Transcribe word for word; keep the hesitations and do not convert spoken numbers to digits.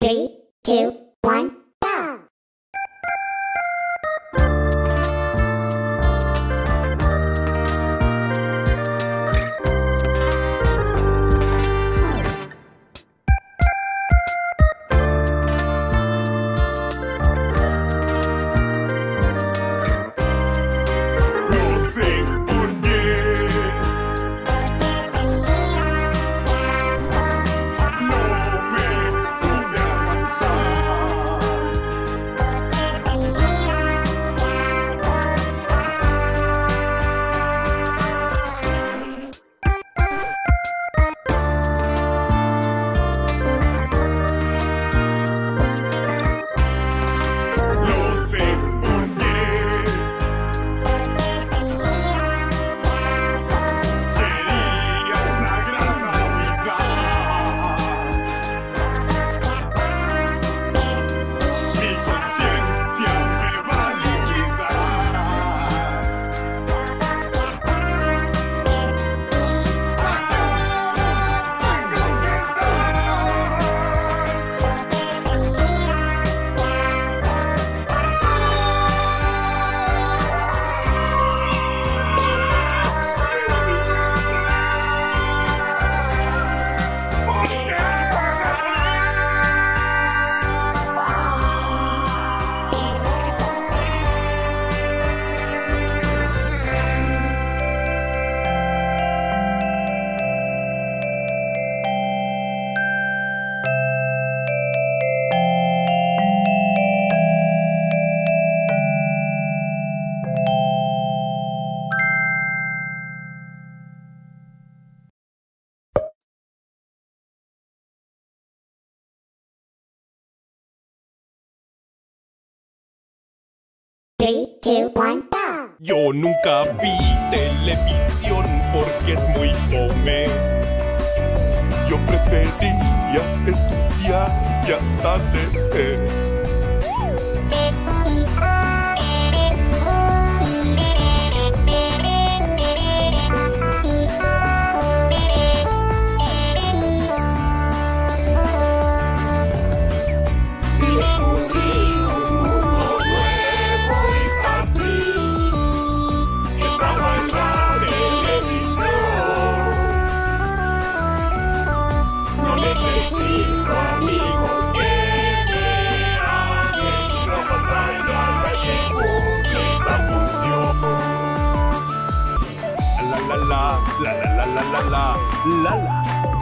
Three, two, one, go! No sé por qué. No me pude aguantar. No sé por qué. Quería una gran Navidad. Mi conciencia me va a liquidar. Three, two, one, go! Yo nunca vi televisión porque es muy fome. Yo prefería estudiar y hasta leer. La la la la la la la la la la.